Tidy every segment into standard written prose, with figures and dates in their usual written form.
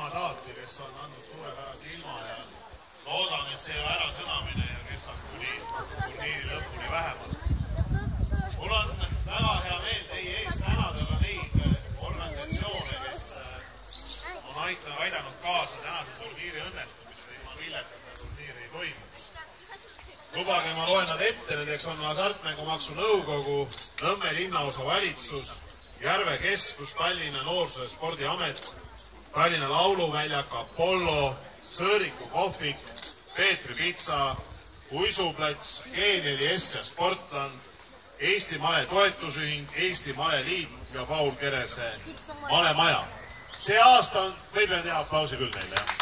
ilmataati, kes on andnud suurepärase ilma ja loodan, et see ärasõnamine kestab kuni turniiri lõpuni vähemalt. Mul on väga hea meel teie ees tänada ka neid organisatsioone, kes on aidanud kaasa tänase turniiri õnnestumisele, ilma milleta see turniir ei toimu. Lubage, ma loen nad ette, nendeks on Hasartmängumaksu Nõukogu, Nõmme linnaosa valitsus, Järve keskus, Tallinna Noorsoo- ja Spordiamet, Tallinna Lauluväljak, Apollo, Sõõriku kohvik, Peetri pitsa, Uisuplats, G4S ja Sportland, Eesti Male Toetusühing, Eesti Maleliit ja Paul Kerese Malemaja. See aasta on, võib teha aplausi küll neile, jah.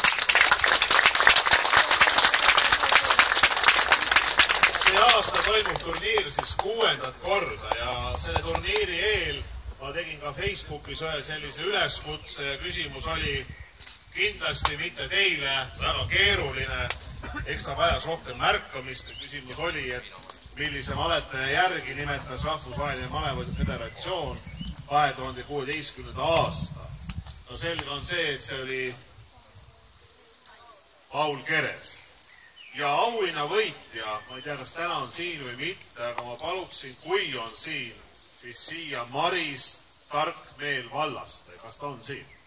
See aasta toimub turniir siis 6. korda ja selle turniiri eel ma tegin ka Facebookis ühe sellise üleskutse ja küsimus oli kindlasti mitte teile väga keeruline, eks ta vajas rohkem märkamist ja küsimus oli, et millise maletaja järgi nimetas Rahvusvaheline Malevõidu Föderatsioon 2016. aasta. No selge on see, et see oli Paul Keres. Ja auhinna võitja, ma ei tea, kas täna on siin või mitte, aga ma paluksin, kui on siin, siis siia Maris Tarkmeel vallast. Kas ta on siin?